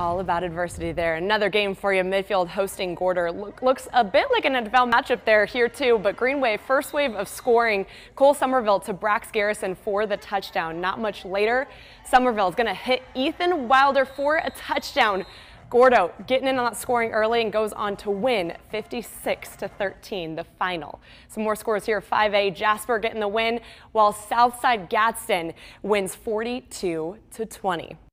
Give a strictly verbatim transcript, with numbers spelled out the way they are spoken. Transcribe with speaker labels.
Speaker 1: All about adversity there. Another game for you. Midfield hosting Gordo. Look, looks a bit like an N F L matchup there here too, but Greenway first wave of scoring. Cole Somerville to Brax Garrison for the touchdown. Not much later, Somerville is going to hit Ethan Wilder for a touchdown. Gordo getting in on that scoring early and goes on to win fifty-six to thirteen, the final. Some more scores here. five A, Jasper getting the win, while Southside Gadsden wins forty-two to twenty.